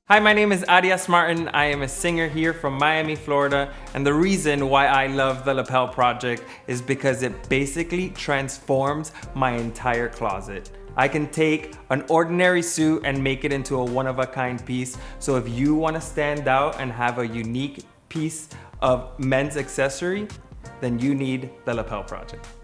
Hi, my name is Arias Martin. I am a singer here from Miami, Florida, and the reason why I love the Lapel Project is because it basically transforms my entire closet. I can take an ordinary suit and make it into a one-of-a-kind piece. So if you want to stand out and have a unique piece of men's accessory, then you need the Lapel Project.